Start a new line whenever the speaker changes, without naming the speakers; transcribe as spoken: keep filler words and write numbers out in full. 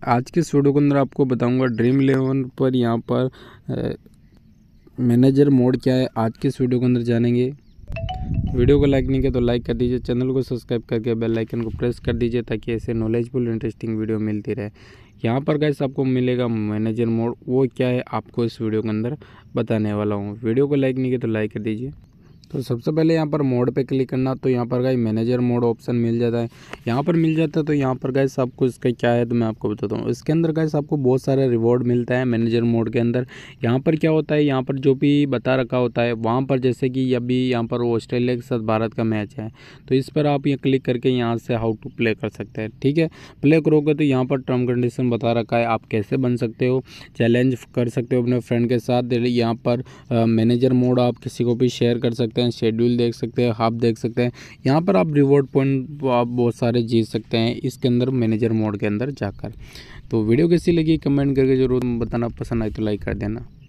आज के इस वीडियो के अंदर आपको बताऊंगा ड्रीम इलेवन पर यहाँ पर मैनेजर मोड क्या है। आज के इस वीडियो के अंदर जानेंगे। वीडियो को लाइक नहीं किया तो लाइक कर दीजिए, चैनल को सब्सक्राइब करके बेल आइकन को प्रेस कर दीजिए ताकि ऐसे नॉलेजफुल इंटरेस्टिंग वीडियो मिलती रहे। यहाँ पर गाइस आपको मिलेगा मैनेजर मोड, वो क्या है आपको इस वीडियो के अंदर बताने वाला हूँ। वीडियो को लाइक नहीं किया तो लाइक कर दीजिए। तो सबसे पहले यहाँ पर मोड पे क्लिक करना, तो यहाँ पर गाइस मैनेजर मोड ऑप्शन मिल जाता है। यहाँ पर मिल जाता है तो यहाँ पर गाइस आपको इसका क्या है तो मैं आपको बताता हूँ। इसके अंदर गाइस आपको बहुत सारा रिवॉर्ड मिलता है मैनेजर मोड के अंदर। यहाँ पर क्या होता है, यहाँ पर जो भी बता रखा होता है वहाँ पर, जैसे कि अभी यहाँ पर ऑस्ट्रेलिया के साथ भारत का मैच है तो इस पर आप ये क्लिक करके यहाँ से हाउ टू प्ले कर सकते हैं। ठीक है, प्ले करोगे तो यहाँ पर टर्म कंडीशन बता रखा है, आप कैसे बन सकते हो, चैलेंज कर सकते हो अपने फ्रेंड के साथ। यहाँ पर मैनेजर मोड आप किसी को भी शेयर कर सकते हैं, शेड्यूल देख सकते हैं, हाफ देख सकते हैं। यहाँ पर आप रिवॉर्ड पॉइंट आप बहुत सारे जीत सकते हैं इसके अंदर मैनेजर मोड के अंदर जाकर। तो वीडियो कैसी लगी कमेंट करके जरूर बताना, पसंद आए तो लाइक कर देना।